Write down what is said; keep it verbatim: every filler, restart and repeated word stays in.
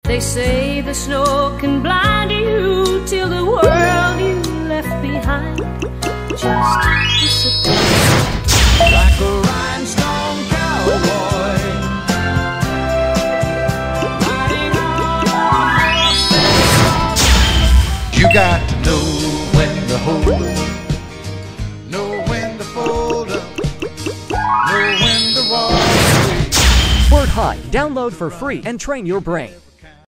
They say the snow can blind you till the world you left behind just disappears. Like a rhinestone cowboy riding on a horse. You got to know when to hold up, know when to fold up, know when to walk away. wordhike, download for free and train your brain.